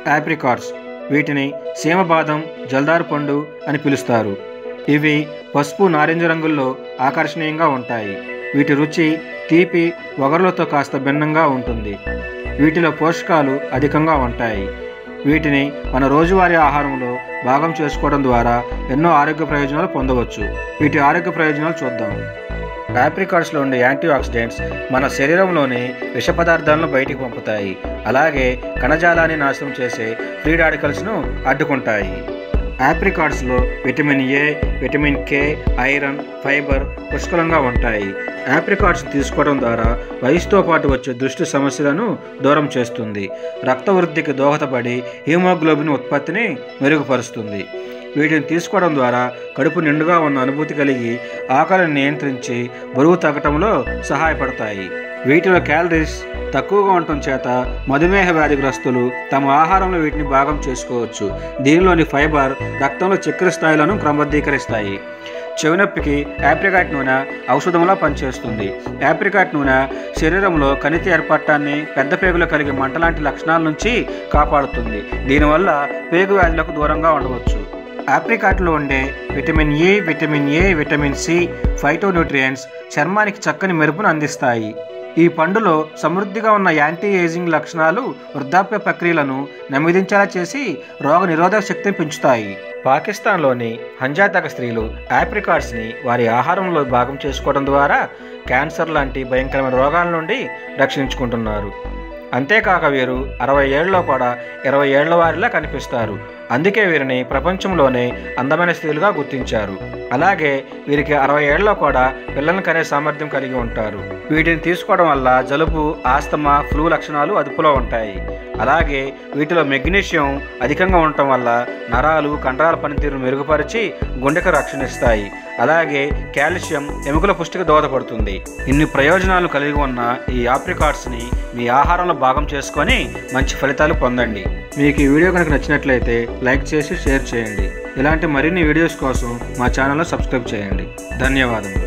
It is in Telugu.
ఆప్రికాట్స్, వీటిని సీమ బాదం, జల్దారు పండు అని పిలుస్తారు. ఇవి పసుపు, నారింజ రంగుల్లో ఆకర్షణీయంగా ఉంటాయి. వీటి రుచి తీపి, వగరులతో కాస్త భిన్నంగా ఉంటుంది. వీటిలో పోషకాలు అధికంగా ఉంటాయి. వీటిని మన రోజువారీ ఆహారంలో భాగం చేసుకోవడం ద్వారా ఎన్నో ఆరోగ్య ప్రయోజనాలు పొందవచ్చు. వీటి ఆరోగ్య ప్రయోజనాలు చూద్దాం. ఆప్రికాట్స్లో ఉండే యాంటీ ఆక్సిడెంట్స్ మన శరీరంలోని విష పదార్థాలను బయటికి పంపుతాయి. అలాగే కణజాలాన్ని నాశనం చేసే ఫ్రీ రాడికల్స్ను అడ్డుకుంటాయి. ఆప్రికాట్స్లో vitamin A, vitamin K, iron, fibre పుష్కలంగా ఉంటాయి. ఆప్రికాట్స్ తీసుకోవడం ద్వారా వయసుతో పాటు వచ్చే దృష్టి సమస్యలను దూరం చేస్తుంది. రక్త వృద్ధికి దోహదపడి హీమోగ్లోబిన్ ఉత్పత్తిని మెరుగుపరుస్తుంది. వీటిని తీసుకోవడం ద్వారా కడుపు నిండుగా ఉన్న అనుభూతి కలిగి ఆకలిని నియంత్రించి బరువు తగ్గటంలో సహాయపడతాయి. వీటిలో క్యాలరీస్ తక్కువగా ఉండటం చేత మధుమేహ వ్యాధిగ్రస్తులు తమ ఆహారంలో వీటిని భాగం చేసుకోవచ్చు. దీనిలోని ఫైబర్ రక్తంలో చక్కెర స్థాయిలను క్రమబద్ధీకరిస్తాయి. చెవినొప్పికి ఆప్రికాట్ నూనె ఔషధంలా పనిచేస్తుంది. ఆప్రికాట్ నూనె శరీరంలో కణితి ఏర్పడటాన్ని, పెద్ద పేగులు కలిగే మంట లాంటి లక్షణాల నుంచి కాపాడుతుంది. దీనివల్ల పేగు వ్యాధులకు దూరంగా ఉండవచ్చు. ఆప్రికాట్లో ఉండే vitamin E, vitamin A, vitamin C, phytonutrients చర్మానికి చక్కని మెరుపును అందిస్తాయి. ఈ పండులో సమృద్ధిగా ఉన్న యాంటీ ఏజింగ్ లక్షణాలు వృద్ధాప్య ప్రక్రియలను నెమ్మదించేలా చేసి రోగ నిరోధక శక్తిని పెంచుతాయి. పాకిస్తాన్లోని హంజా తెగ స్త్రీలు ఆప్రికాట్స్ని వారి ఆహారంలో భాగం చేసుకోవడం ద్వారా క్యాన్సర్ లాంటి భయంకరమైన రోగాల నుండి రక్షించుకుంటున్నారు. అంతేకాక వీరు 60 ఏళ్లలో కూడా 20 ఏళ్ల వారిలా కనిపిస్తారు. అందుకే వీరిని ప్రపంచంలోనే అందమైన స్త్రీలుగా గుర్తించారు. అలాగే వీరికి 60 ఏళ్లలో కూడా పిల్లలను కనే సామర్థ్యం కలిగి ఉంటారు. వీటిని తీసుకోవడం వల్ల జలుబు, ఆస్తమా, ఫ్లూ లక్షణాలు అదుపులో ఉంటాయి. అలాగే వీటిలో మెగ్నీషియం అధికంగా ఉండటం వల్ల నరాలు, కండరాల పనితీరును మెరుగుపరిచి గుండెకు రక్షణిస్తాయి. అలాగే కాల్షియం ఎముకల పుష్టికి దోహదపడుతుంది. ఇన్ని ప్రయోజనాలు కలిగి ఉన్న ఈ ఆప్రికాట్స్ని మీ ఆహారంలో భాగం చేసుకొని మంచి ఫలితాలు పొందండి. మీకు ఈ వీడియో కనుక నచ్చినట్లయితే లైక్ చేసి షేర్ చేయండి. ఇలాంటి మరిన్ని వీడియోస్ కోసం మా ఛానల్ను సబ్స్క్రైబ్ చేయండి. ధన్యవాదములు.